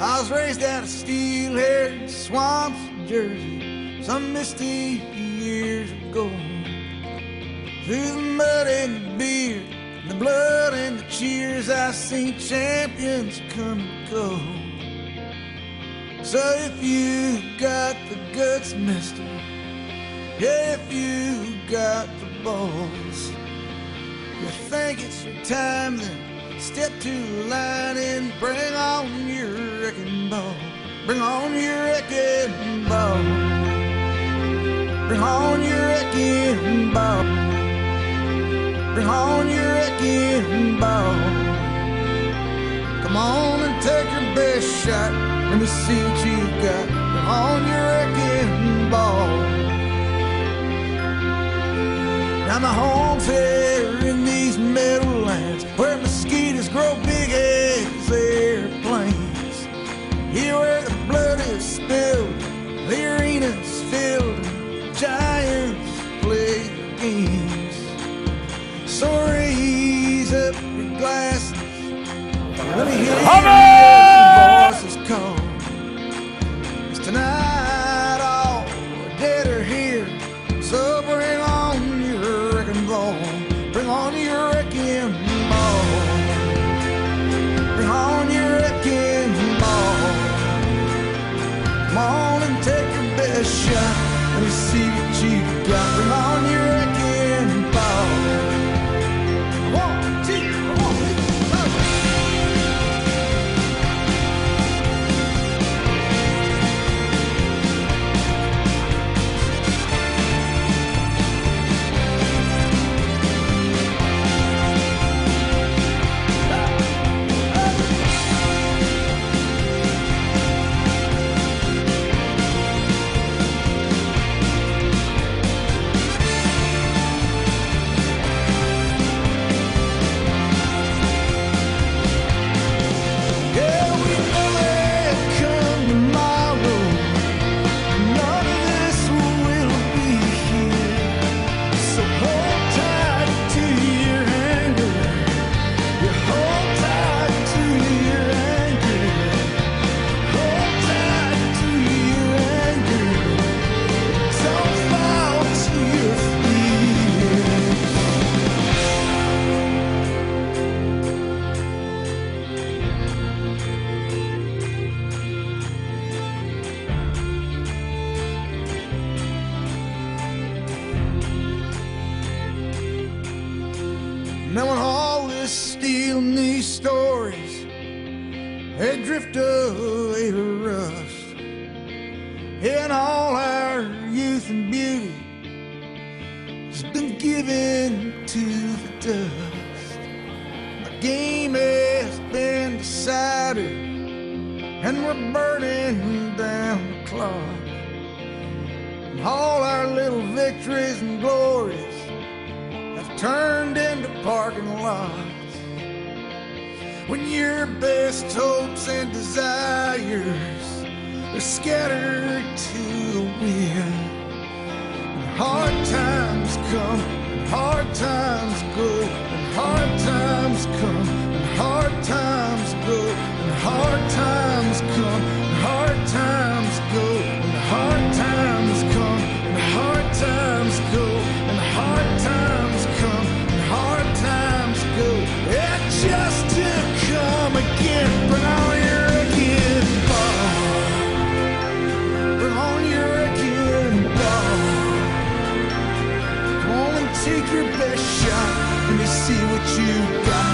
I was raised out of steel-haired swamps in Jersey some misty years ago. Through the mud and the beer, the blood and the cheers, I've seen champions come and go. So if you got the guts, mister, yeah, if you got the balls, you think it's your time, then step to the line and bring on your wrecking ball. Bring on your wrecking ball. Bring on your wrecking ball. Bring on your wrecking ball. Come on and take your best shot. Let me see what you got. Bring on your wrecking ball. Now my home's here in these meadowlands where mosquitoes grow big as airplanes. Here where the blood is spilled, the arena's filled, and giants play their games. So raise up your glasses, let me hear your voices call. 'Cause tonight all the dead are here, so bring on your wrecking ball. Bring on your wrecking ball. Bring on your wrecking ball. Come on and take your best shot. Let me see what you got. Bring on your wrecking ball. One, two, one, two. Now when all this steel and these stories, they drift away to rust, and all our youth and beauty has been given to the dust. The game has been decided, and we're burning down the clock. And all our little victories and glories turned into parking lots. When your best hopes and desires are scattered to the wind, and hard times come and hard times go, and hard times come and hard times go, and hard times come and hard times go, and hard times come and hard times go, and hard times come and hard times go. It's just to come again. Bring on your wrecking ball. Bring on your wrecking ball. Come on and take your best shot. Let me see what you got.